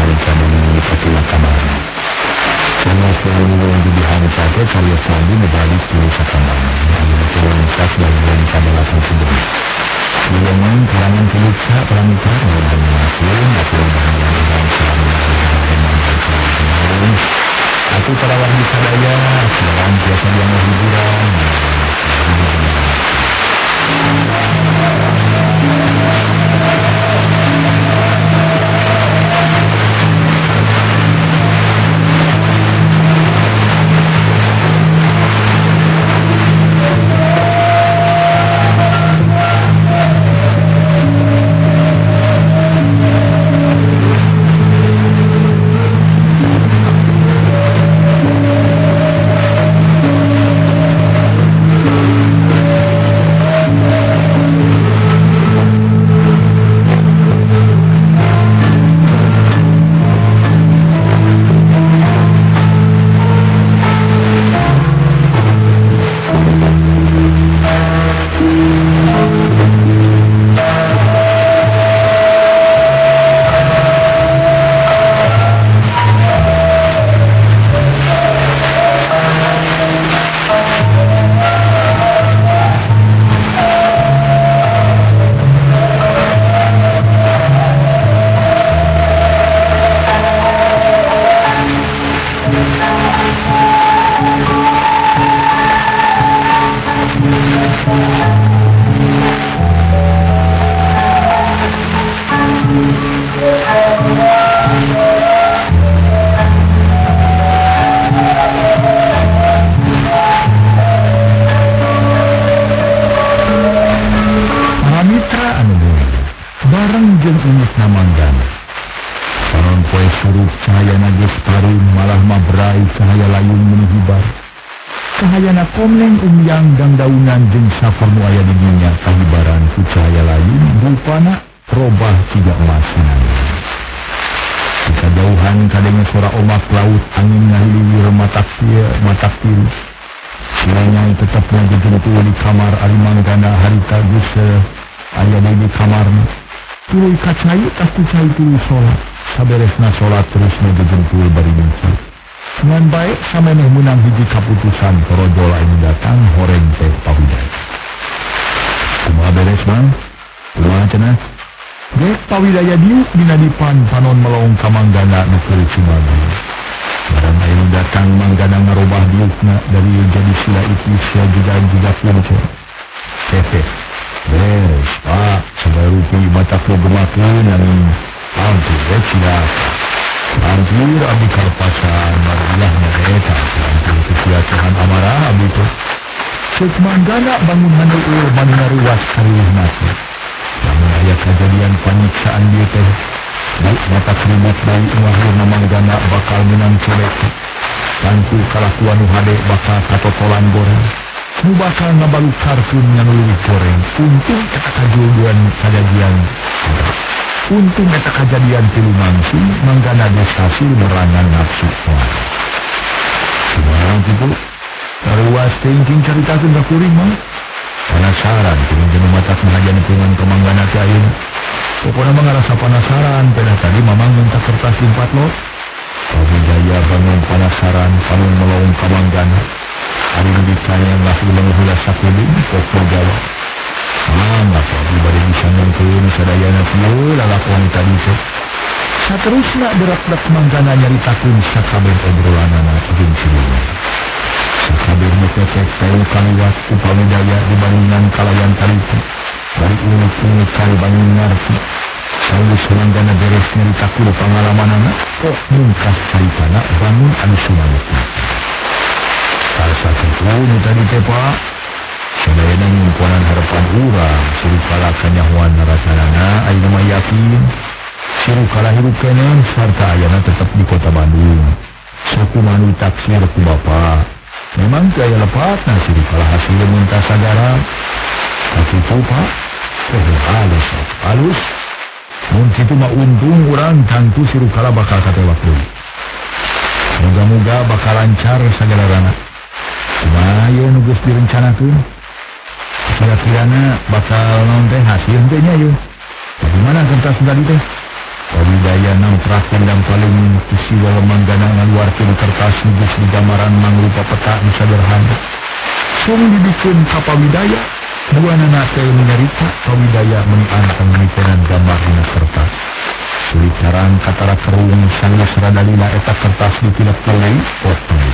dihanca dengan dipatulah kamarnya. Sangos yang dihanca teh carios nabi ngebalik dulu sakamana. Ayeuna teh loncat dan kadalapan kuduna. Dileman kalangan keluksa pramita ngomong-ngomong atau bahan-bahan selama aku terawat di sadaya selain biasa yang hiburan. Cahaya layung menihibar. Cahayana komleng umyang dan daunan jeung sapernu aya di dinya kahibaran ku cahaya layung rupana robah ciga emasna. Di kajauhan kadenge suara ombak laut angin ngahiliwir matak tirus. Silanya tetep ngajejuntul di kamar ari manggana harita geus aya di kamarna. Tuluy kacai tas cai tuluy salat. Saberesna salat terus ngajejuntul bari mimpi. Dengan baik sameneh menang hiji kaputusan torojol ini datang horeng teh pawidaya. Kumaha beres bang? Kumaha cenah? Gek pawidaya diuk dina dipan panon melong kamanggana nuker Cimahi. Barang ayeuna datang manggana ngarobah diukna dari jadi sila itu sia juga punce. Hehe. Beres pak, sabaya rupi mata ku gemakeun angin ampun cilaka. Hampir abdi kalpasan marilah mereka hampir kekiasahan amarah abdi itu cek manggana bangun handeueur manehna ruas karieuh nate namun aya kejadian panyiksaan dieu teh baik mata keribut baik wahurna manggana bakal menang colek tangku kalakuan nu hade bakal katotolan goreng nu bakal ngabalukarkeun nganuleuwih goreng untung eta kajuluan kadagian untung eta kejadian tilu langsung manggana destasi merangan nafsu kuat. Kumaha kitu? Karuas teuing caritakeun ka kuring mah. Penasaran kuring jeung matak ngahajan dengan kemanggana teh ayeuna. Pokona mah ngarasa penasaran pedah tadi mamang minta kertas 4 lot. Pawidaya bangun penasaran panon melong ka manggana. Ari nu ditanya langsung heula sakeudeung pokok jawab. Mangga di bari bisa ngengkeun sadayana kieu lalakon tadi teh. Saterusna derak-derak manggana nyaritakeun sakabeh obrolanana jeung siluman. Sakabeh nu tetek teu kaliwat ku pawidaya dibandingan kalayan tadi teh. Bari unik-unik kali bangun ngarti. Saeus manggana beres nyaritakeun pangalamanana, kok mungkah caritana bangun anu sumangetna. Kalsa kitu nu tadi teh Pak. Sadayana ngimponan harapan urang sirukala kanyahoan narasanana ayeuna mah yakin sirukala hirup keneh sarta ayana tetep di kota Bandung. Sakumaha nu taksir ku Bapa. Memang teu aya lepatna sirukala hasil minta sagara. Sakitu Pak, halus. Mun kitu mah untung urang tantu sirukala bakal katewak deui. Moga-moga bakal lancar sagarana. Kumaha aya nu geus direncanakeun? Kira-kirana bakal naon teh hasil teh nya yeuh. Bagaimana kertas tadi teh? Pawidaya namprakeun dan paling kisiwa manggana ngaluarkeun kertas nulis di gambaran mangrupa peta nu sederhana. Sung dibikeun ka Pawidaya, buanana teh nyarita Pawidaya meuni anteng mikeun gambar dina kertas. Tulisaran katara kerung sanggeus radalila eta kertas dipilek deui potong.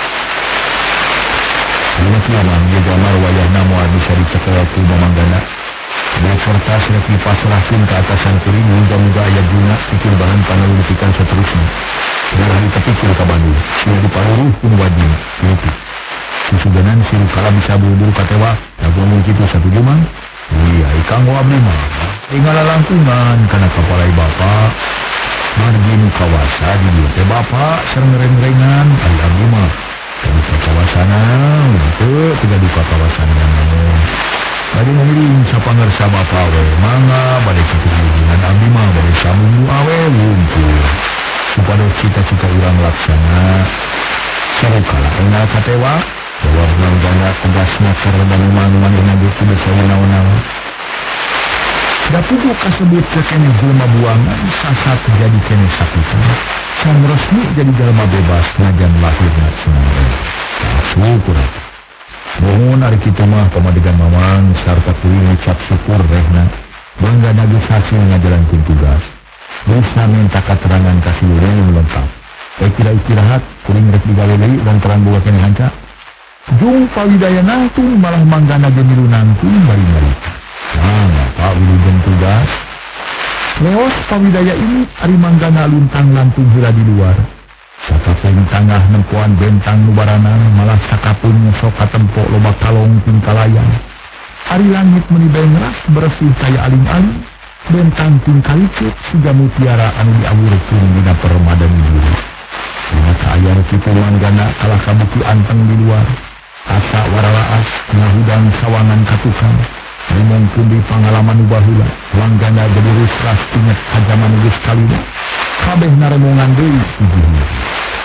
Dina kiamah ieu gambar wayahna moal bisa dicekel ku manggana. Dua kertas rek dipasrahkeun ka atasan kuring muga-muga aya guna pikir bahan panelitikan saterusna. Darah ditepikeun ka Bandung, sieu diparuruhkeun wajib itu. Susuganan siru kala bisa buru-buru katewa, ngomong kitu satuju mang. Iya, ikang abdi mah. Tinggal langkungan kana kapalai bapak. Margi nu kawasa di dieu teh bapak sareng reng-rengan ari abdi mah. Kana kawasana, teu tiga duka kawasana naon. Bade ngiring sapangersa bapak we, mangga bade kitu hubungan abdi mah bade samunggu awe wungkul. Supados cita-cita urang laksana. Saru kala engal katewa, jawab manggana tegasna keur dan manehna ge teu bisa naon-naon. Da puguh kasebut kene jelema buangan sasat jadi kene sakitan. Sang resmi jadi jelema bebas najan lahirna senang. Syukur. Mohon ari kitu mah pamadegan mamang sarta kuring ngucap syukur rehna bangga nage hasil ngajalankeun tugas. Bisa minta keterangan ka silureun yang lengkap. Baik tidak istirahat, kuring rek digawe deui lantaran boga kene hanca. Jung Pawidaya nangtung malah manggana ge milu nangtung bari nyarita. Pak wilujeng tugas. Leos Pawidaya ini ari manggana luntang lantung heula di luar. Sakapun tangah nempuan bentang nubaranan malah sakapun sok katempo loba kalong ting kalayang. Ari langit meuni bae ngeras bersih kaya aling-aling. Bentang ting kalicut siga mutiara anu diawurkeun dina permadan biru. Dina kaayar kitu manggana kalah kabuki anteng di luar. Asa waralaas ngahudang sawangan katukang. Ngomongkeun di pangalaman baheula. Langgana jadi rusras inget ka jaman geus kalina. Kabeh naremongan deui hiji-hiji.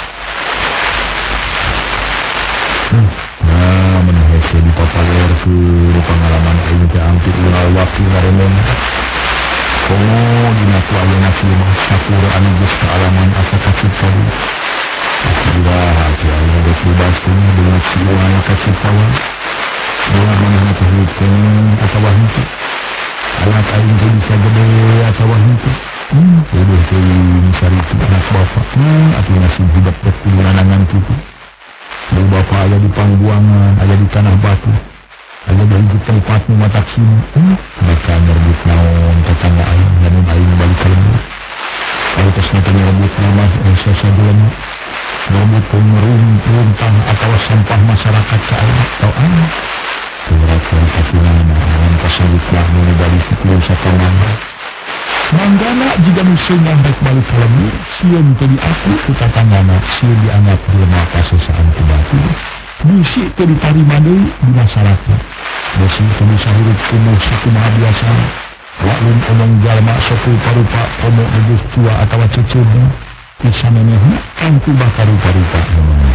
Nah, menehese di papaler ke pengalaman aing teh ampir ulah waktu ngaremon. Komo dina ku ayeuna kieu mah sakur anu geus kaalaman asa kacipta deui. Kira hati aing geus bebas teh dengan sieuan kaciptawan. Doa manehna teh heukeun atawa henteu. Anak aing teh bisa gede atawa henteu. Udah teh misaritu anak bapak. Atuh nasib hidup rek kudu nanangan kitu. Ibu bapak aya di pangbuangan, aya di tanah batu, aya di hiji tempat nu matak sini. Mereka nyerbut naon tetangga aing, lamun aing balik ka lembur. Kalau tos nanti nyerbut nama sesa jelema, nyerbut runtah atau sampah masyarakat ka aing, tau aing. Kira-kira katinana, awan kasebut lah nu balik kitu sakamana. Manggana jika musuh nyambek balik ke lembur, sieun teu diaku ku tatanggana, sieun dianggap jelema pasesaan ku batu. Bisi teu ditarima deui di masyarakat. Bisi teu bisa hirup kumuh sakumaha biasa. Lamun omong jalma sok rupa-rupa komo geus tua atawa ceceudna, bisa menehna angku bakal rupa-rupa ngomong.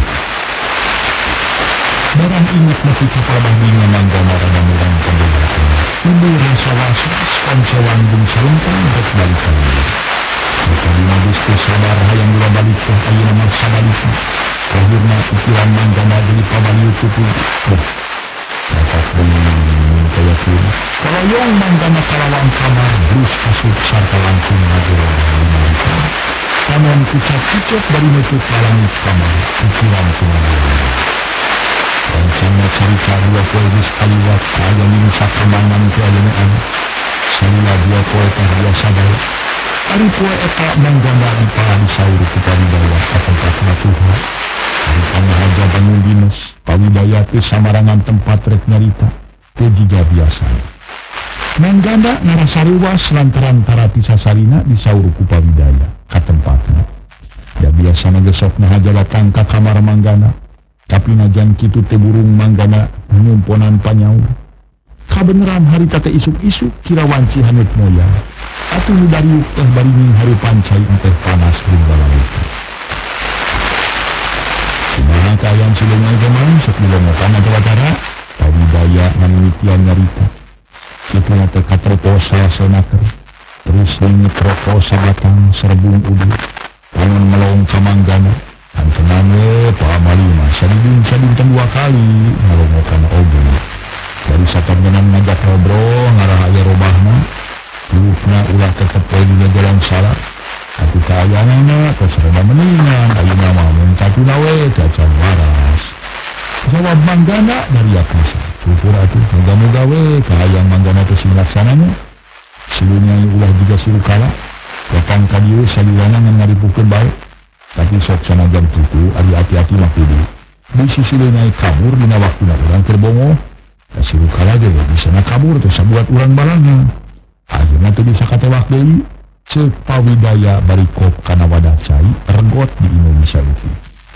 Barang ingat mati kapal bandingnya manggana rada murang pembedaan. Ibu rasa was-was, konsewan bung serentang rek balik ka lembur. Mereka di Gusti sabar hayang dua balik teh ayeuna maksa balik. Akhirna pikiran manggana deui pabalieu tutup. Mereka kaya kieu. Kaloyong manggana kalawang kamar terus asup sarta langsung ngageroh di Panon kucap-kucap bari nutup langit kamar pikiran kumaha. Rencana cerita dua poe geus kaliwat aya minu sakambangan ku ayeunaan. Salila dua poe teh biasa bae. Ari poe eta manggana dipala disaur ku Pawidaya ka tempatna Tuhan. Ari pangahaja bangun dinas, Pawidaya teh samarangan tempat rek nyarita, teh jiga biasa. Manggana ngarasa ruas lantaran tarapi sasarina disaur ku Pawidaya ka tempatna. Da biasa geus sok nahaja datang ka kamar manggana. Tapi najan kitu teh burung manggana nyumponan panyaur. Kabeneran harita teh isuk-isuk kira wanci hanet moyang. Atuh nu dariuk teh bari ning hareupan cai teh panas bunggala itu. Kumaha kaayaan sileungai gemang sok dilongokan acara Pawidaya ngamimitian nyarita. Kitu teh katerposa senaker. terus inget rokok sabatang serbung udu pangan melong ka Manggana antenan Pak Malima sadin 2 kali ngalongo kana oge dari sakambenan ngajak ngobrol ngarah aya robahna lupna ulah tetep poe dina jalan salah atuh kaayana tos rada meningan ayeuna mah mun tatuna we teu acan waras jawab Manggana dari Apisa syukur atuh moga-moga we kaayang Manggana teh sing laksananya silunya ulah juga silu kala datang ka dieu saliwana ngan ngaripukeun bae tapi sok sanajan kitu ari hati-hati mah kudu bisi silunya kabur dina waktuna urang keur bongo da silu kala ge bisa na kabur teh sabuat urang balangna akhirna teu bisa katewak deui ceuk Pawidaya barikop kana wadah cai regot di Indonesia itu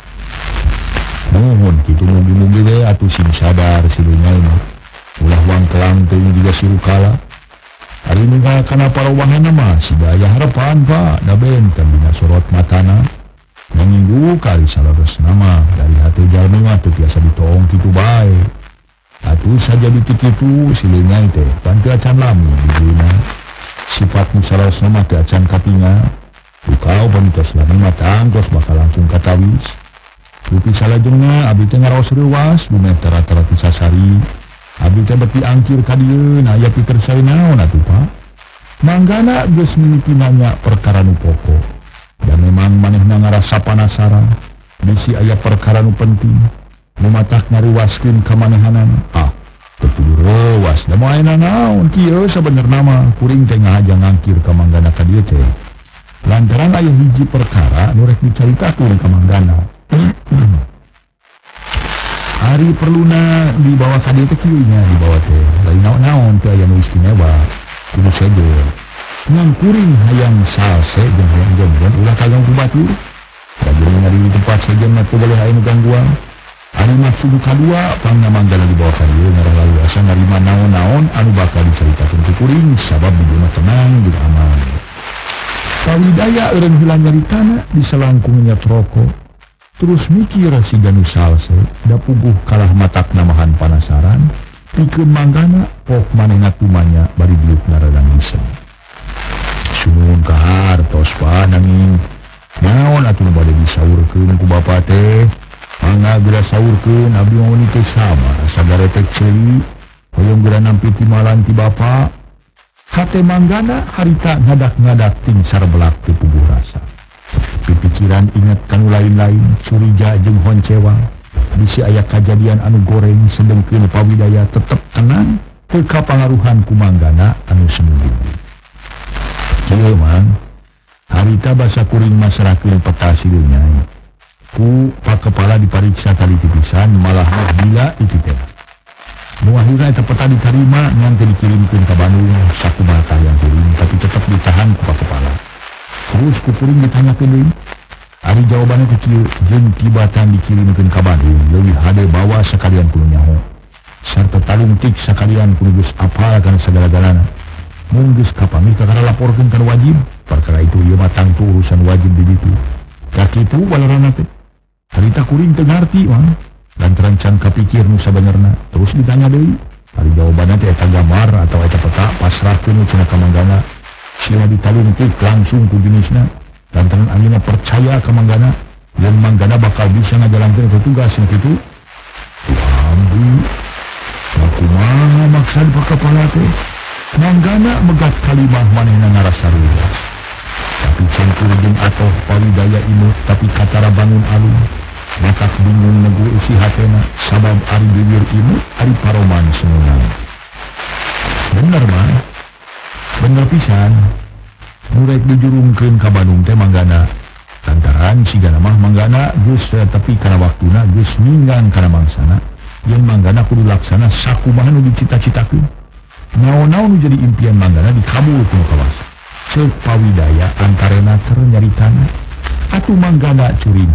nuhun kitu mugi-mugi we atuh sing sadar silunya mah ulah wangkelang teuing juga silu kala hari ini kana parobahan mah siga aya harapan Pak da benten dina sorot matana nanginggu kali salares nama dari hati jalmi mah teu tiasa ditoong kitu bae atuh saja ditik kitu sileungai teh pan teu acan lami di dina sifat nu salares nama teu acan katinga dukau pamitos lami mah tangkos bakal langsung katawis dupi salajengna abdi teh ngaraos reuwas dumeter rata-rata sasari abdi teh beti angkir ka dieu na aya pikir sae naon atuh Pak Manggana geus mimiti nanya perkara nu pokok dan memang manehna ngarasa penasaran bisi aya perkara nu penting nu matak ngariwaskeun ka manehanan teu kudu reuwas da moal ayeuna naon kieu sabenerna mah kuring teh ngahaja ngangkir ka Manggana ka dieu teh lantaran aya hiji perkara nu rek dicaritakeun ka Manggana hari perluna dibawa ka dieu teh kieu nya dibawa teh lain naon-naon teh aya nu istimewa kudu segel ngan kuring hayang salse jeung hayang jonggon ulah kagang ku batur kajian ngari di tempat sejen mah teu boleh aya nu gangguan ari maksud kadua pangna Manggana dibawa ka dieu ngarah lalu asa narima naon-naon anu bakal dicaritakeun ku kuring sabab di dieu tenang jeung aman Pawidaya eureun hilang nyaritana diselangkung nyet rokok terus mikir si Ganu salse da puguh kalah matak namahan panasaran pikeun Manggana pok manehna tumanya bari diukna rada ngiseng sunuhun ka hartos Pak nanging naon atuh nu bade disaurkeun ku bapa teh mangga geura saurkeun abdi mah teu sabar sagara teh ceuli hoyong geura nampi timalan ti bapa hate Manggana harita ngadak-ngadak ting sarbelak teu puguh rasa pipikiran inget kanu lain-lain curiga jeung honcewa bisi aya kajadian anu goreng sedengkeun Pawidaya tetep tenang teu kapangaruhan ku Manggana anu sembunyi kieu man harita basa kuring masrakeun peta silunya ku Pak Kepala dipariksa taliti pisan malah gila itu teh nu akhirna eta peta ditarima ngan teu dikirimkeun ka Bandung sakumaha karyang kuring tapi tetep ditahan ku Pak Kepala terus ku kuring ditanyakeun deui ari jawabanna teh kieu jeung tibatan dikirimkeun ka Bandung leuwih hade bawa sakalian kudu nyaho sarta talungtik sakalian kudu geus apal kana sagala-galana mun geus kapamih kakara laporkeun kana wajib perkara itu ieu mah tangtu urusan wajib di ditu da kitu balerana teh harita kuring teu ngarti mah lantaran can kapikir nu sabenerna terus ditanya deui ari jawabanna teh eta gambar atau eta peta pasrahkeun cenah ka Manggana sila ditalungtik langsung ku jenisna lantaran anjeunna percaya ka Manggana yen Manggana bakal bisa ngajalankeun eta tugas nu kitu abdi sakumaha maksud Pak Kepala teh Manggana megat kalimah manehna ngarasa ruas tapi cengkur jeung atoh Pawidaya imut tapi katara bangun alun maka bingung negu isi hatena sabab ari bibir imut ari paroman semunang bener mah bener pisan murek dijurungkeun ka Bandung teh Manggana lantaran sigana mah Manggana geus tepi kana waktuna geus ninggang kana mangsana yen Manggana kudu laksana sakumaha nu dicita-citakeun naon-naon jadi impian Manggana dikabulkeun kawasa ceuk Pawidaya antarena keur nyaritana atuh Manggana curing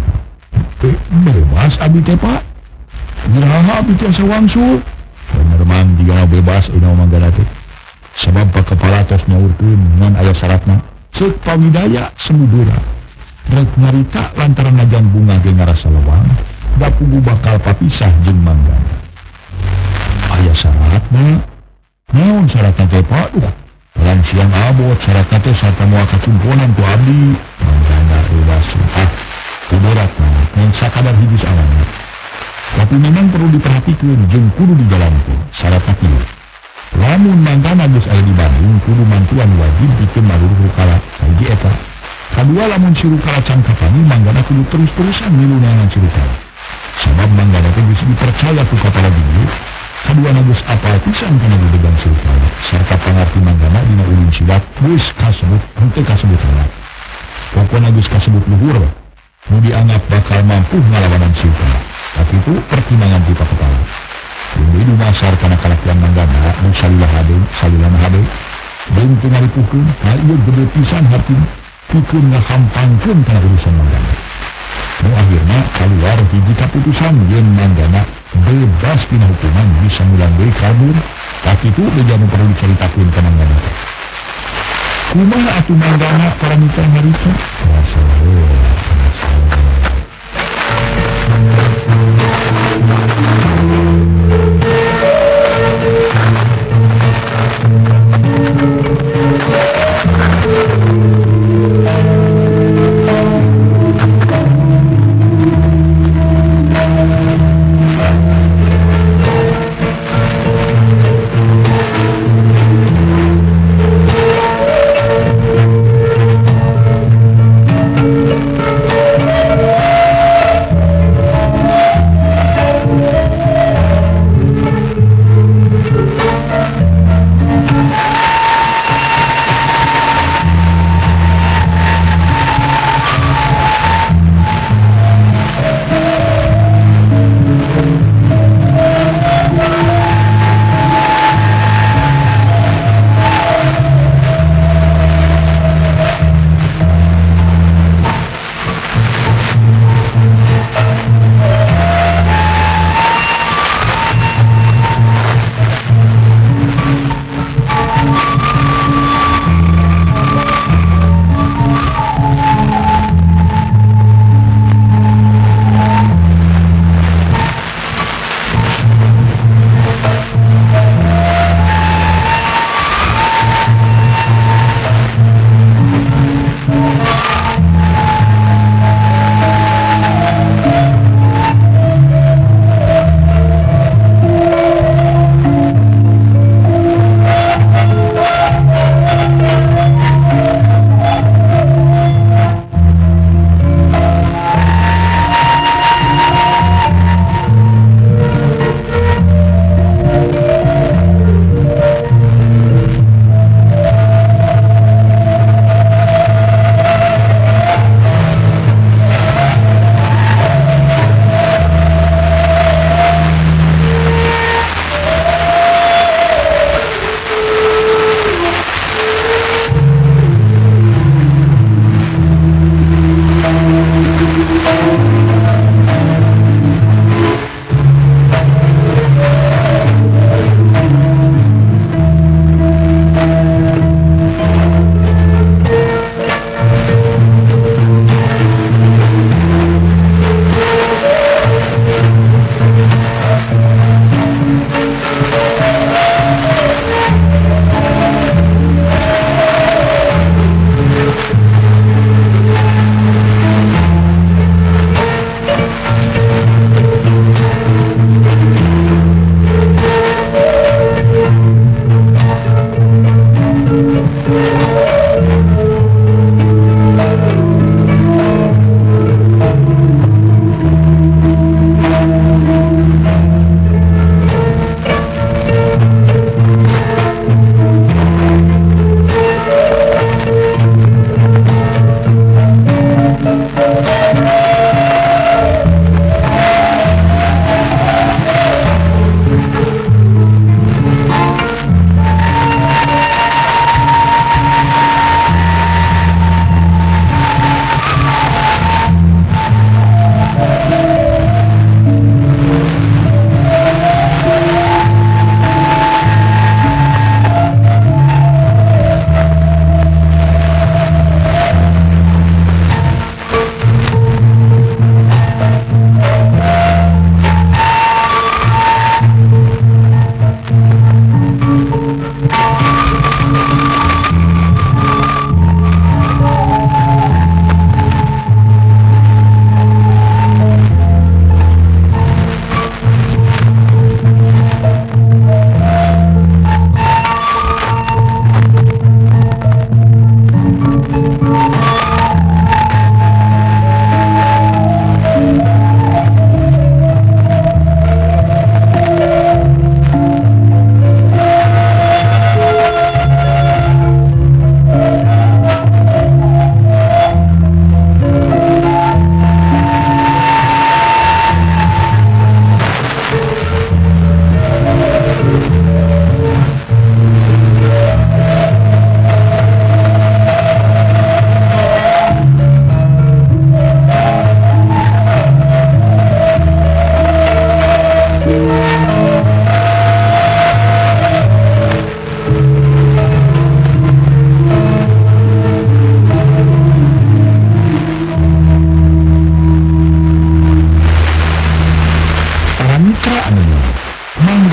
bebas abdi teh Pak niraha abdi teh sawangsul bener mang jigana bebas ina Manggana teh sabab Pak Kepala tos nyaurkeun ngan aya syaratna ceuk Pawidaya semudura rek nyarita lantaran najan bunga ge ngarasa lewang da puguh bakal papisah jeung Manggana aya syaratna naon syaratna teh Pak Lan siang abot syaratna teh sarta moal kacumponan ku abdi manggana bebas kudorat ngan sakadar hiji alamna. Tapi memang perlu diperhatikan jeung kudu dijalankeun syaratna kieu. Lamun manggana geus aya di Bandung kudu mantuan wajib pikeun maluruh rukala hiji eta. Kadua lamun si rukala can kapani manggana kudu terus-terusan milu neangan si rukala. Sabab manggana teh geus dipercaya ku kapala dinggo. Kadua geus apal pisan kana dedegan si rukala. Sarta pangarti manggana dina ulin sidat geus kasebut henteu kasebut heula. Pokona geus kasebut luhur nu dianggap bakal mampu ngalawanan si rukala. Tapi itu pertimbangan kita kepala. Jadi dasar karena kalakuan manggana nu salilah hade dan ngaripukeun hal ieu gede pisan hati pikeun ngahampangkeun kana urusan manggana. Nu akhirna kaluar hiji kaputusan yen manggana bebas tina hukuman bisa mulang deui kabur. Tapi itu deui perlu dicaritakeun ka manggana teh. Kumaha atuh manggana paramita harita?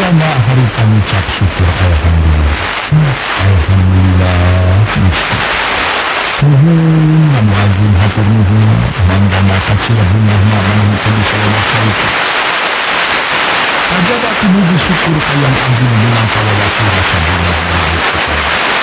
Manggana hari pangucap syukur alhamdulillah. Alhamdulillah Gusti. Namun agung hatur nuhun Manggana kacil bungahna menuntun diselamat sarita. Aja baki muji syukur kayang agung bilang kalawati rasa bunga menurut.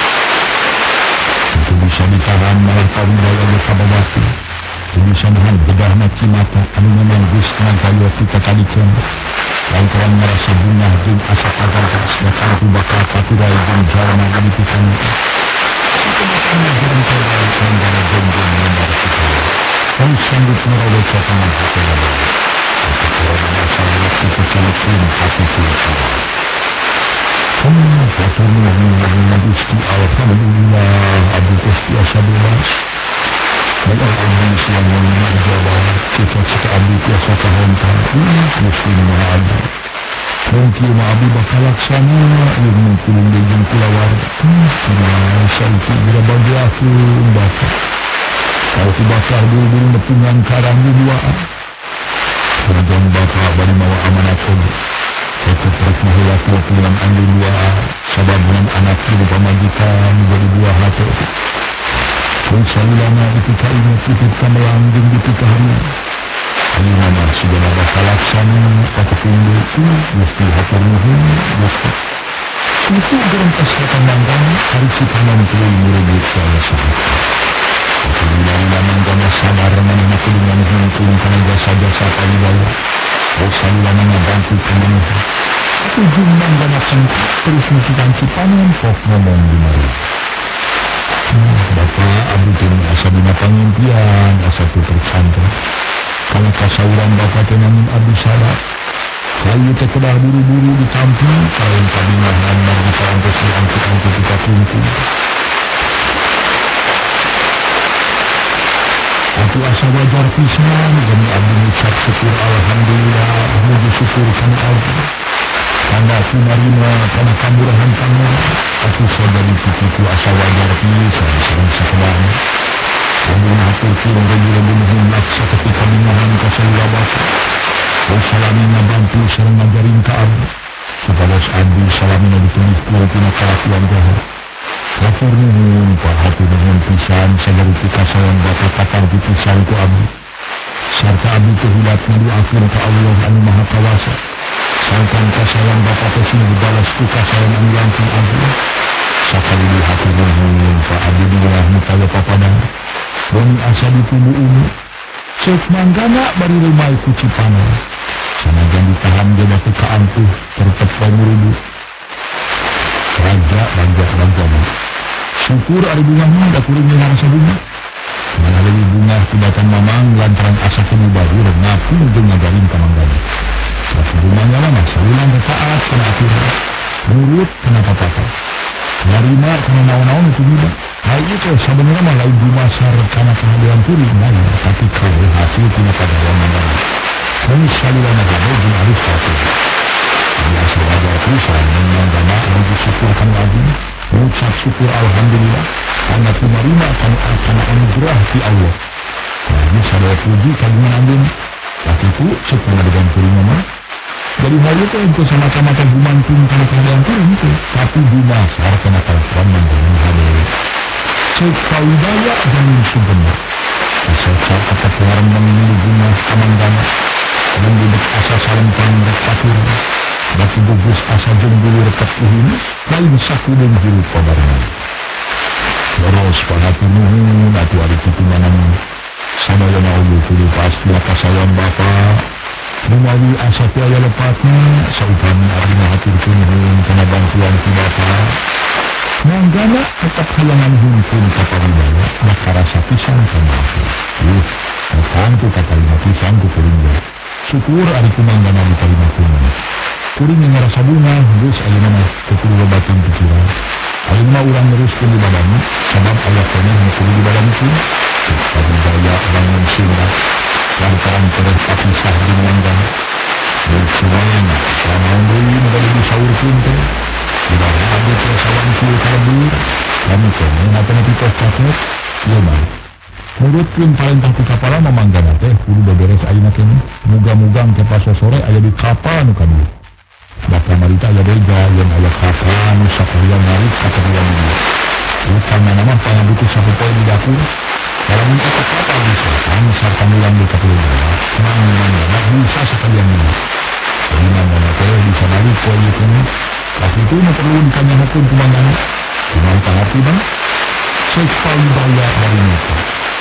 Itu bisa ditahan malah pawidaya kabawati. Itu bisa nahan bedahna cimata anu memang Gusti nangkayoti kakalikeun. Lantaran merasa bunga jeung asa kagagas datang tu bakal paturai jeung jalma dipikan. Sekenakan jalan kaya Manggana gonggong menembar kita. Kau sanggup meroleh catangan hati lalu. Untuk orang merasa waktu kecilipun hati cilipun. Fatur nuhun Gusti alhamdulillah abdi Gusti asa bebas. Baik abdi selama menjawab cita-cita abdi tiasa kahontan. Gusti maha abdi. Mungkin abdi bakal laksana ilmu kulung jeung kulawar. Masa itu bila bagi aku bapak. Kalau ku bakal buru-buru nepungan karang di duaan. Kemudian bapak bari mawa amanat kobe. Tetap rek mahulaki pulang andi dua sabab dengan anak ibu pamajikan jadi buah hati. Kau salilana itu kaingat titip kamelang jeung dipikahnya. Ayo nama segala bakal laksana kata pindu itu Gusti hatur nuhun Gusti. Itu dalam kesehatan Manggana hari cipanan tuluy murid saya sahabat. Alhamdulillah Manggana sabar menengah dengan hukum karena jasa-jasa pawidaya. Salilana ngabantu kemenuhan. Ujung Manggana cengkak terus musikan cipanan kok ngomong di mari. Bapak abdi teh asa dina pangimpian asa teu percanta. Kana kasauran bapak teh namun abdi sabar. Lalu teh kedah buru-buru ditampi kain kabingahan margi parantos diangkut-angkut di kapunku. Aku asa wajar pisan demi abdi ngucap syukur alhamdulillah muji syukur kana abdi. Kana aku narima kana kamurahan pangeran. Aku sadari titiku asa wajar pisan sareng sakedana. Amun haturkeun rebu-rebu nuhun laksa ketika bingahan ka salila bapak. Salamina bantu sareng ngajarin ka abdi. Supados abdi salamina ditulis-tulis tina kalakuan jahat. Hatur nuhun Pak hatur nuhun pisan sagari pikasawan bapak kakang pisan ku abdi. Sarta abdi teh hilat ngaduakeun ka Allah anu Maha Kawasa. Sangkan kasawan bapak teh sing dibalas ku kasawan anu langkung abdi. Sakali hatur nuhun Pak abdi diwelah mutaya papadan. Bani asa ditumbu umi. Cek Manggana bari rumah ku cipanan. Sanajan ditahan dia batu kaampuh tertep pamurudu. Raja Manggana. Syukur ari bunga mah da kuring ngeunang sabunga. Mengalami bunga tibatan mamang lantaran asa kenu baru ngapung jeung ngajarin ka Manggana. Tapi bunganya mah salulang taat kana aturan. Nurut kana papa. Narima kana naon-naon itu juga. Hai itu sebenarnya mah lain dumasar kana kemudian kuring lain tapi kalau hasil tina padawan Manggana. Kami salilana gade jeung harus patuh. Biasa wajar pisan Manggana muji syukur kana abdi. Mengucap syukur alhamdulillah karena penerima karena anugerah di Allah. Nah ini saya puji kagungan andin. Tapi itu setelah dengan kuringnya mah. Dari hal itu untuk semata-mata gumantung karena keadaan kuring itu. Tapi dimasar karena kelakuan Manggana hadir. Cek pawidaya dan sebenar. Sesaat kata pengarang memilih bunga ke Manggana. Dan duduk asa salam pandek patur. Batu gugus asa jembulu rekat uhinis, lain sakudeng hirup kabarnya. Terus panatu nuhun, atu ari titimanan sadayana oge kudu pasti kasawan bapak. Menawi asa tiaya lepatna, saupami abdi ngahaturkeun nuhun kana bantuan ti bapak. Manggana tetap hayangan hunkun ka pawidaya, makarasa pisan kana aku. Nakantu katalina pisan ku kuringnya. Syukur ari ku Manggana ditarima kuning. Kuring yang ngerasa bunga, geus ayeuna mah kudu lobatin pikiran. Ayeuna urang neruskeun di badanna, sabab aya keneh nu kudu di badankeun. Pawidaya bangun sunda, lantaran tereh papisah jeung Manggana. Deuk suweung, lamun deui nu bade disaurkeun teh. Kumaha abdi teh sawan sueu kalebur, kami keneh ngatanna pipos cakep, ieu mah. Nurutkeun parentah ti kapala mah Manggana teh kudu beberes ayeuna keneh. Muga-muga engke pas sore aya di kapal nu kadieu. bakal marita aya beja yang aya kapan sakalian ngarit ka kedua dia. Utama nama pangabutuh sapopoe di dapur. Kalau minta kata bisa kan sarta mulang di kapal jawa. Memang bisa sekalian ini. Memang teh bisa balik poe itu. Tapi itu perlu ditanyakan kemana. Gimana hati bang? Sekali banyak dari mereka.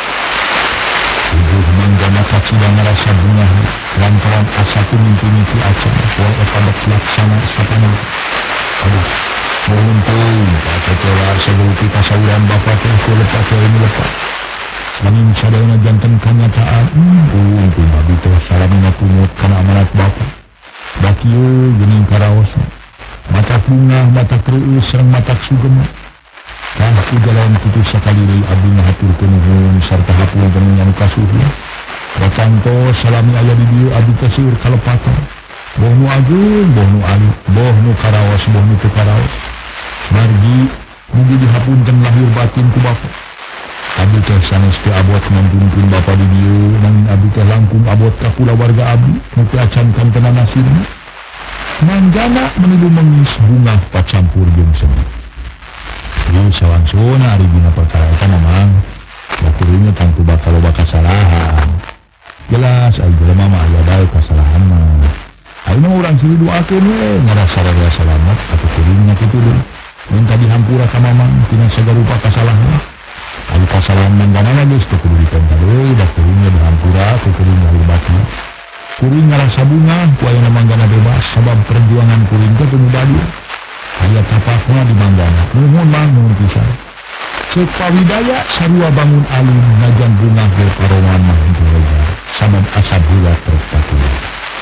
Ibu menggana kacidang rasa bunga lantaran asa mimpi-mimpi acan poe pada pelaksana sapana. Aduh, mohon tuh pakai telah sebelum kita sauran bapak teh lepas ini lepas. Namun sadayana jantan kenyataan, untung abdi teh salamina kumut kana amanat bapak. Bakieu geuning karaos. Matak bunga, matak reueus sareng matak sugema. Tah ku jalan kitu sakali deui abdi ngahaturkeun nuhun sarta hapunten anu kasuhun. Ratanto salami aya di dieu abdi teh seueur kalepatan. Boh nu ageung, boh nu alit, boh nu karaos, boh nu teu karaos. Margi mugi dihapunten lahir batin ku bapak. Abdi teh sanes teu abot ngampunkeun bapa di dieu nanging abdi teh langkung abot ka kulawarga abdi nu teu acan kantenan nasibna. Manggana menilu mengis bunga pacampur jeung seni. Ieu sawangsuna ari dina perkara eta memang bakuringna tangtu bakal loba kasalahan. Jelas ari jelema mah aya bae kasalahan mah. Ayeuna urang sih doakeun we ngarasa rada salamet atuh kuringna kitu deui. Minta dihampura ka mamang tina sagarupa kasalahan. Ari kasalahan manggana geus teu kudu dipenta deui da kuringna dihampura ku kuring lahir batin. Kuring ngarasa bunga ku ayeuna manggana bebas sabab perjuangan kuring teh teu mudah dieu. Aya tapakna di manggana. Nuhun mah nuhun pisan. Ceuk pawidaya sarua bangun alun najan bunga ge paroman mah henteu lebar sabab asa heula terus patuh.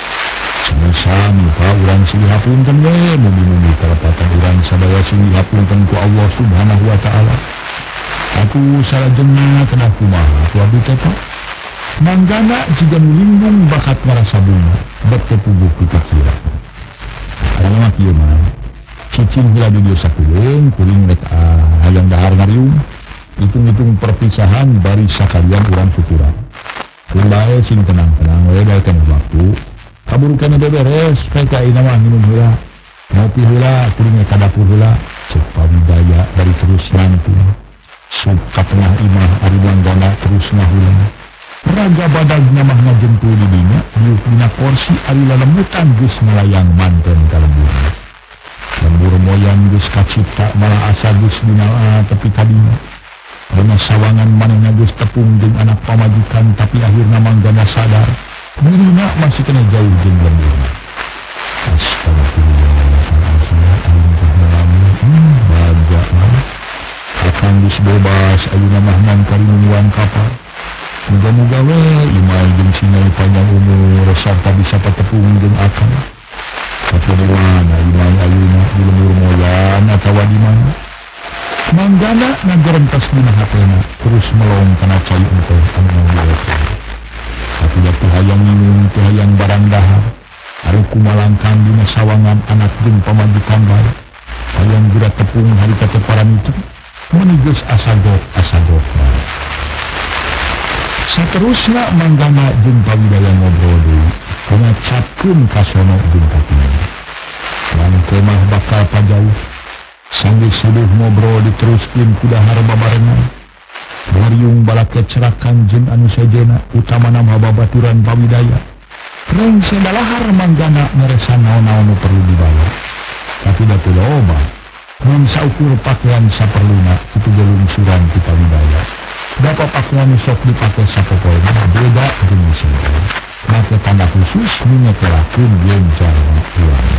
Sami ka urang silih hapunten we mugi-mugi kalepatan urang sadaya silih hapunten ku Allah Subhanahu wa taala. Aku salajengna kana kumaha tu abdi teh manggana jiga nu lindung bakat ngarasa bunga bertepuguh ku pikiran. Aya mah kieu mah cicing heula di dieu sakuleung kuring rek hayang dahar ngariung hitung-hitung perpisahan bari sakalian urang syukuran. Keun bae sing tenang-tenang we bae kana waktu kaburu kana beberes peka ina mah minum heula ngopi heula kuring ka dapur heula ceuk pawidaya dari terus nangtung sup ka tengah imah ari manggana terus ngahulang raga badagna mah ngajengtul di dinya diuk dina porsi ari lalemutan geus melayang manten ka lembur. Lembur moyang geus kacipta malah asa geus dina tepi kadinya. Dina sawangan manehna geus tepung jeung anak pamajikan tapi akhirna manggana sadar dirinya masih kena jauh jeung lembur. Astagfirullahaladzim. Baga mah akan geus bebas ayeuna mah nan karinuan kapal. Muga-muga we imah jeung sinai panjang umur sarta bisa patepung jeung akal. Tapi di mana imah ayeuna di lembur moyan atawa di mana? Manggana ngagerentas dina hatena terus melong kana cai teh anu ngeuleut. Tapi jatuh hayang minum, teu hayang barang dahar. Ari kumalangkan dina sawangan anak jeung pamajikan bae. Hayang geura tepung hari teh paramitu. Mun geus asagok bae. Saterusna manggana jeung pawidaya ngobrol deui. Ngacapkeun ka sono jeung ka kini. Lan kemah bakal pajauh. Sambil subuh ngobrol diteruskeun ku dahar babarengan. Bariung balake cerakan jeung anu sejena utamana mah babaturan pawidaya. Reng sedalahar manggana ngeresan naon-naon nu perlu dibayar. Tapi da teu loba. Mun saukur pakaian saperluna kitu ge lungsuran ti pawidaya. Dapa pakaian sok dipake sapopoe mah beda jeung disebut. Make tanda khusus nu nyekelakeun jeung cara uang.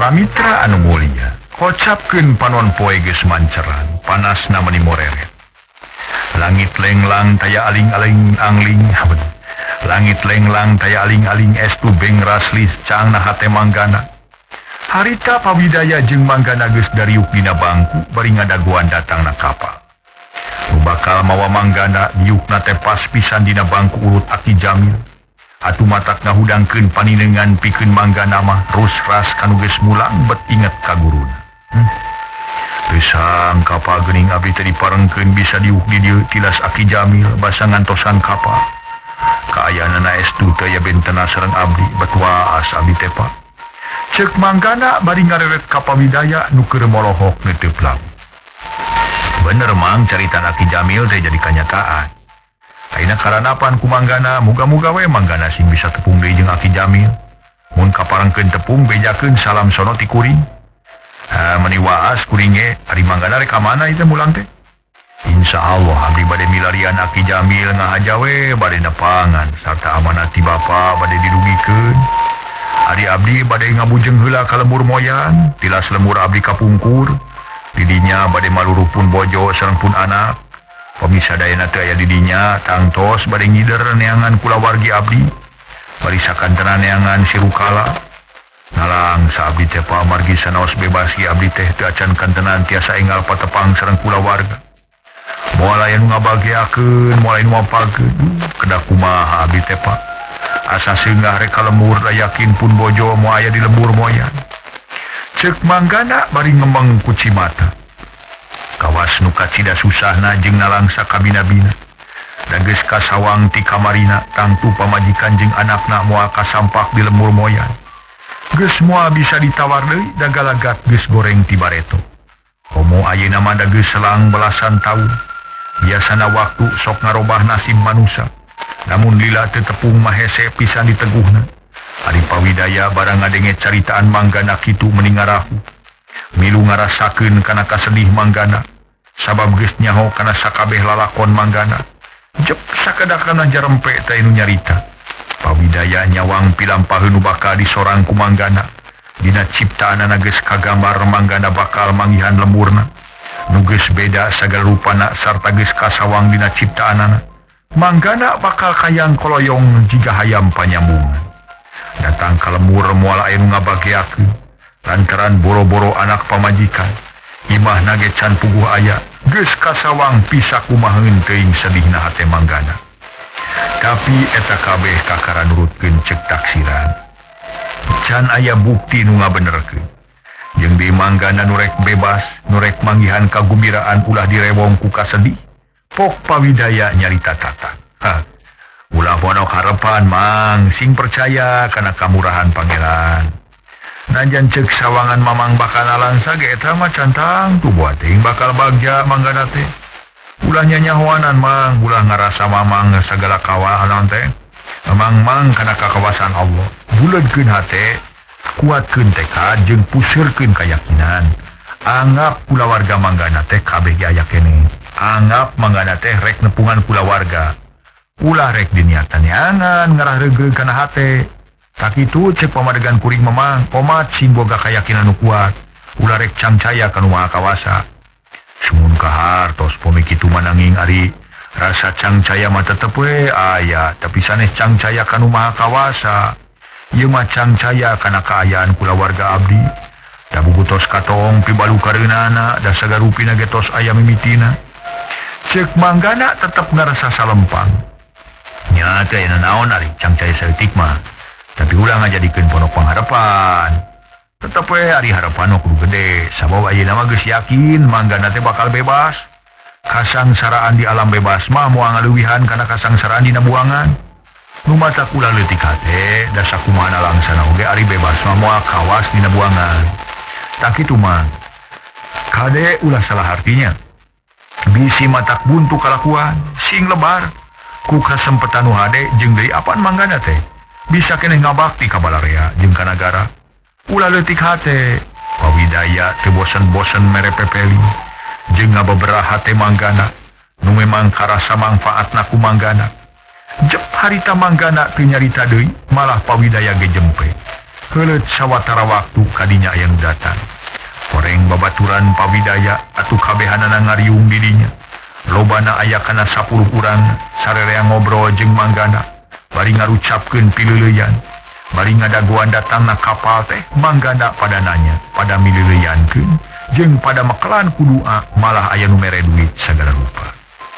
Pamitra anu mulia, kocapkeun panon poe geus manceran, panasna meuni moreret. Langit lenglang taya aling-aling angling, langit lenglang taya aling-aling estu beng raslis cangna hate manggana. Harita Pawidaya jeung manggana geus dariuk dina bangku bari ngadaguan datangna kapal. Nu bakal mawa manggana diukna teh pas pisan dina bangku urut Aki Jamil. Atuh matak ngahudangkeun paninengan pikeun manggana mah rus ras kanu geus mulang bet inget ka guruna. Teu sangka geuning abdi teh diparengkeun bisa diuk di dieu tilas Aki Jamil basa ngantosan kapal. Kaayaanana estu teh aya bentena sareng abdi bet waas abdi teh Pak. Cek manggana bari ngareret ka Pawidaya nu keur molohok neuteup laut. Bener mang carita Aki Jamil teh jadi kanyataan. Ayeuna karanapan ku manggana muga-muga we manggana sing bisa tepung deui jeung Aki Jamil. Mun kaparengkeun tepung bejakeun salam sono ti kuring. Meni waas kuring ge ari manggana rek ka mana ieu mulang teh? Insyaallah abdi bade milarian Aki Jamil ngahaja we bade nepangan sarta amanat ti bapa bade didugikeun. Ari abdi bade ngabujeng heula ka lemur moyan, tilas lemur abdi kapungkur. Didinya bade malurupun bojo sareng pun anak. Pamisadayana teu aya didinya, tangtos bade ngider neangan kulawargi abdi. Bari sakantena neangan si Rukala. Nalang sa abdi teh pamargi sanaos bebas ki abdi teh teu acan kantenan tiasa enggal patepang sareng kulawarga. Moal aya nu ngabageakeun, moal aya nu mapageun, kedah kumaha abdi teh Pak. Asa singgah rek ka lemur da yakin pun bojo moal aya di lembur moyan. Cek manggana bari ngembang ku Cimata. Kawas nu kacida susahna jeung nalangsa kabina-bina. Da geus kasawang ti kamarina tangtu pamajikan jeung anakna moal kasampak di lembur moyan. Geus moal bisa ditawar deui da galagat geus goreng ti bareto. Komo ayeuna mah da geus selang belasan taun. Biasana waktu sok ngarobah nasib manusia. Namun lila teu tepung mah hese pisan diteguhna. Ari Pawidaya barang ngadenge caritaan manggana kitu meni ngarahu. Milu ngarasakeun kana kasedih manggana. Sabab geus nyaho kana sakabeh lalakon manggana. Jep sakedah kana jarempe teh nu nyarita. Pawidaya nyawang pilampaheun nu bakal disorang ku manggana. Dina ciptaanana geus kagambar manggana bakal manggihan lemurna. Nu geus beda sagala rupana sarta geus kasawang dina ciptaanana. Manggana bakal kayang koloyong jiga hayam panyambungan. Datang ka lemur moal aya nu ngabageakeun lantaran boro-boro anak pamajikan. Imahna ge can puguh aya geus kasawang pisah kumaheun teuing sedihna hate manggana. Tapi eta kabeh kakara nurutkeun cek taksiran. Can aya bukti nu ngabenerkeun. Jeung di manggana nu rek bebas, nu rek manggihan kagembiraan ulah direwong ku kasedih. Pok Pawidaya nyarita tata. Ulah ponok harepan mang sing percaya kana kamurahan pangeran. Najan cek sawangan mamang bakal nalangsa ge eta mah cantang tu buat teuing bakal bagja manggana teh. Ulah nyanyahoanan mang, ulah ngarasa mamang sagala kawahan teh. Mang kana kakawasan Allah. Buleudkeun hate, kuatkeun tekad jeung puseureun keyakinan. Anggap kulawarga manggana teh kabeh ge aya keneh. Anggap manggana teh rek nepungan kulawarga. Ulah rek diniatan neangan ngarahregeun kana hate. Tak itu cek pamadegan kuring memang komat sing boga kayakinan nu kuat. Ulah rek cangcaya kana Maha Kawasa. Sumun kahar tos pomi kitu mananging ari rasa cangcaya mah tetep we aya, tapi sanes cangcaya kana Maha Kawasa. Ieu mah cangcaya kana kaayaan kulawarga abdi. Da buku tos katong pibalu kareunana da sagarupina ge tos aya mimitina. Cek manggana tetep ngarasa salempang. Nya teh naon ari cangcaya saeutik mah. Tapi ulah ngajadikeun ponok pangharepan. Tetep we ari harepan kudu gede. Sabab ayeuna mah geus yakin manggana teh bakal bebas. Kasangsaraan di alam bebas mah moal ngaleuwihan kana kasangsaraan dina buangan. Nu matak ulah leutik hate da sakumaha langsana oge ari bebas mah moal kawas dina buangan. Tak kitu mah. Kade ulah salah artinya. Bisi matak buntu kalakuan, sing lebar, ku kasempetan nu hade jeung deui apaan manggana teh. Bisa keneh ngabakti ka balarea jeung ka nagara. Ulah leutik hate, Pawidaya teu bosen-bosen mere pepeli jeung ngabeberah hate manggana nu memang karasa manfaatna ku manggana. Jep harita manggana teu nyarita deui, malah Pawidaya ge jempe. Heuleut sawatara waktu kadinya aya nu datang. Horeng babaturan pawidaya atuh kabehanana ngariung di dinya. Lobana aya kana 10 urang sarerea ngobrol jeung manggana. Bari ngarucapkeun pileuleyan. Bari ngadaguan datangna kapal teh manggana pada nanya, pada mileuleyankeun jeung pada mekelan kudua malah aya nu mere duit sagala rupa.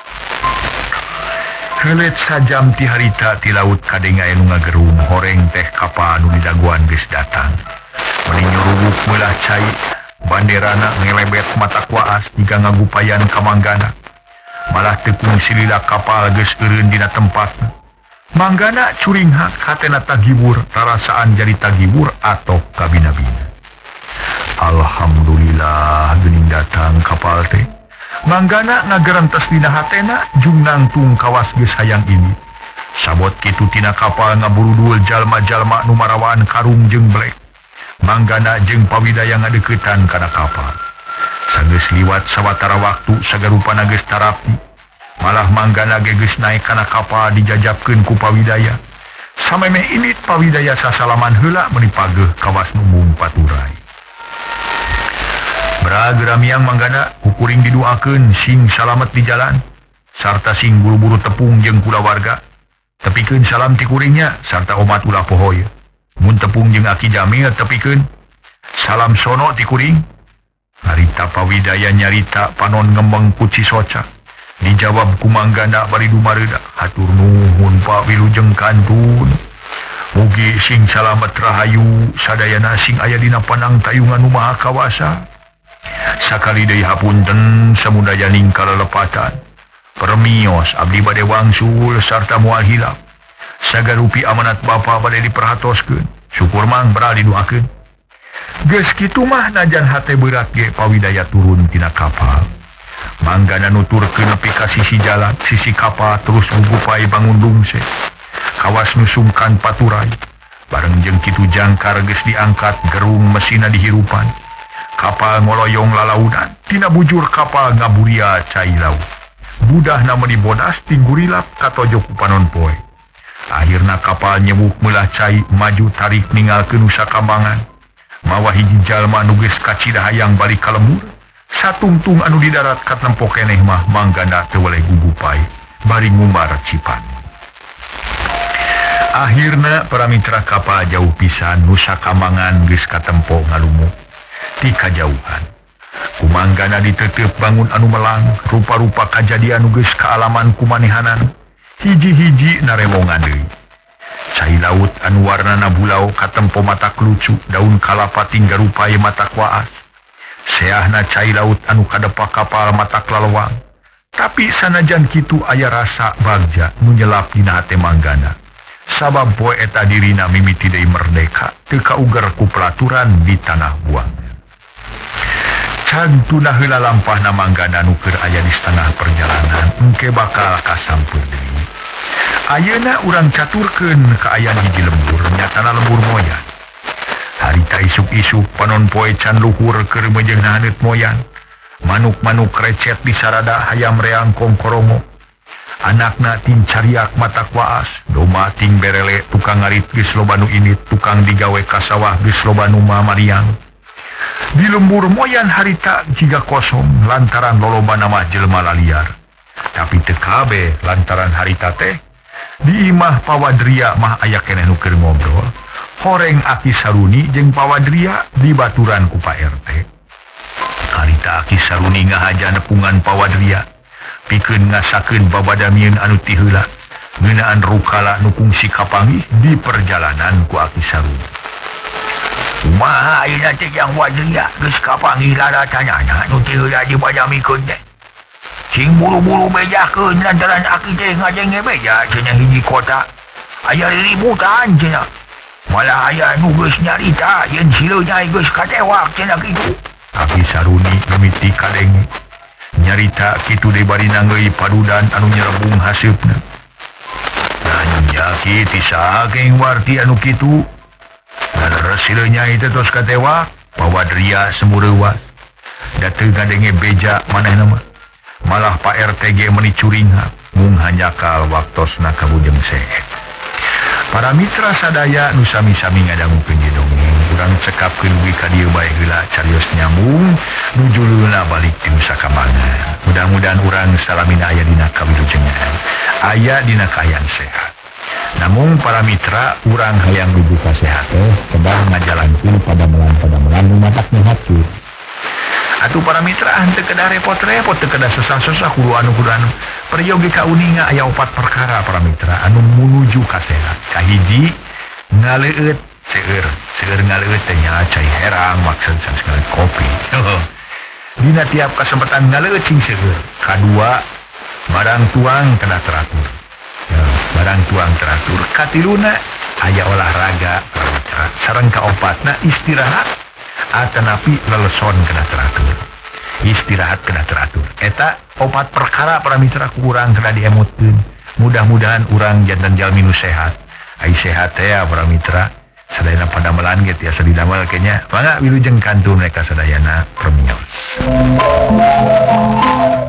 Heuleut sajam ti harita ti laut kadeng aya nu ngagerung horeng teh kapal nu didaguan geus datang. Meni nyurubuk meulah cai banderana ngelebet mata kuaas jika ngagupayan ka manggana. Malah tekung silila kapal geus eureun dina tempatna. Manggana curinghat hatena tagibur rarasaan jadi tagibur atau kabina-bina. Alhamdulillah geuning datang kapal teh. Manggana ngagerantes dina hatena jung nangtung kawas geus hayang ini. Sabot kitu tina kapal ngaburudul jalma-jalma nu marawaan karung jeung blek. Manggana jeung pawidaya ngadeuketan kana kapal. Sageus liwat sawatara waktu sagarupana geus tarapi. Malah manggana geus naik kana kapal dijajabkeun ku pawidaya. Samemeh init pawidaya sasalaman heula meuni pageuh kawas nu mumpaturai. Brageramiang manggana kukuring diduakeun sing salamet di jalan sarta sing buru-buru tepung jeung kulawarga. Tepikeun salam ti kuringnya sarta omat ulah pohoy. Mun tepung jeung Aki Jamil tepikeun salam sono ti kuring. Harita pawidaya nyarita panon ngembeng ku Cisoca. Dijawab ku manggana bari dumareuda, hatur nuhun Pak Wilujeng kantun. Mugi sing salamet rahayu sadayana sing aya dina panang tayungan nu maha kawasa. Sakali deui hapunten samudaya ning kalelepatan. Permios abdi bade wangsul sarta moal hilap. Sagarupi amanat Bapa bade diperhatoskeun. Syukur mang beral didoakeun. Geus kitu mah najan hate berat ge pawidaya turun tina kapal. Manggana nuturkeun nepi ka sisi jalan, sisi kapal terus ngugupai bangun dungse. Kawas nu sungkan paturai. Bareng jeung kitu jangkar geus diangkat gerung mesina dihirupan. Kapal ngoloyong lalaudan, tina bujur kapal ngaburia cai laut. Budahna meuni bodas tinggurilap katojo ku panon poe. Akhirna kapal nyebuk meulah cai maju tarik ninggalkeun nusa kambangan. Mawa hiji jalma nu geus kacida hayang balik ka lembur. Satungtung anu di darat katempo keneh mah manggana teu weleh gugupai bari ngumbar cipan. Akhirna para mitra kapal jauh pisan nusa kambangan geus katempo ngalumu ti kajauhan. Kumanggana diteuteup bangun anu melang rupa-rupa kajadian nu geus kaalaman kumanehanan. Hiji-hiji naremongan deui. Cai laut anu warnana bulau katempo mata kelucu daun kalapa tinggal rupaya mata kuaas. Seahna cai laut anu kadepak kapal mata kelalawang. Tapi sanajan kitu aya rasa bagja nu nyelap dina hate manggana. Sabab poe eta dirina mimiti deui merdeka teu kauger ku pelaturan di tanah buang. Cantuna heula lampahna manggana nu keur aya di setengah perjalanan engke bakal kasampeur deui. Ayeuna urang caturkeun kaayaan hiji lembur nyatana lembur moyan. Harita isuk-isuk panon poe can luhur keur mejeungna haneut moyan. Manuk-manuk recet di sarada hayam reang kongkorongo. Anakna ting cariak mata kuaas, doma ting berele tukang ngarit geus loba nu init, tukang digawe ka sawah geus loba nu mamariang. Di lembur moyan harita jiga kosong lantaran lolobana mah jelema laliar. Tapi teu kabeh lantaran harita teh di imah Pawadria mah aya keneh nu keur ngobrol. Horeng Aki Saruni jeung Pawadria dibaturan ku Pak RT. Harita Aki Saruni ngahaja nepungan Pawadria pikeun ngasakeun babadamieun anu ti heula ngeunaan rukala nu kungsi kapanggih di perjalanan ku Aki Saruni. Kumaha ayeuna teh jang Wadria geus kapanggih laratanyana nu ti heula dibadamikeun teh. Sing buru-buru bejakeun lantaran Aki teh ngajenge beja cenah hiji kota. Aya riributan cenah. Malah aya nu geus nyarita yen sileunya geus katewak cenah kitu. Aki Saruni mimiti kadenge. Nyarita kitu deui bari nangeui padudan anu nyerebung haseupna. Nanya kitu saking warti anu kitu. Naleres sileunya teh tos katewak, Pawadria semureuwas. Da teu ngadenge beja manehna mah. Malah Pak RTG meuni curingha mung hanyakal waktosna kabujeng seek. Para mitra sadaya nu sami-sami ngadangukeun dongeng cekap keluwi ka dieu bae heula carios nyambung nuju luna balik ti Nusa Kambangan. Mudah-mudahan urang salamina aya dina kawilujengan, aya dina kaayaan sehat. Namun para mitra urang hayang nuju ka sehat kedah ngajalankeun padamelan nu matakna hatur. Atuh para mitra henteu kedah repot-repot teu kedah susah-susah kudu anu peryogi ka uninga aya 4 perkara para mitra anu menuju ka sehat. Kahiji ngaleueut seueur ngaleueut teh nya cai herang maksud segala kopi. Dina tiap kesempatan ngaleueut cing seueur. Kadua barang tuang kedah teratur. Barang tuang teratur. Katiluna aya olahraga para mitra sareng kaopatna istirahat atanapi leleson kena teratur. Istirahat kena teratur. Eta 4 perkara para mitra kurang kena diemutkeun. Mudah-mudahan urang jantan jalmi nu sehat. Ai sehat ya para mitra. Sadayana padamelan ge tiasa didamelkeun nya. Mangga wilujeng kantun mereka sadayana permios.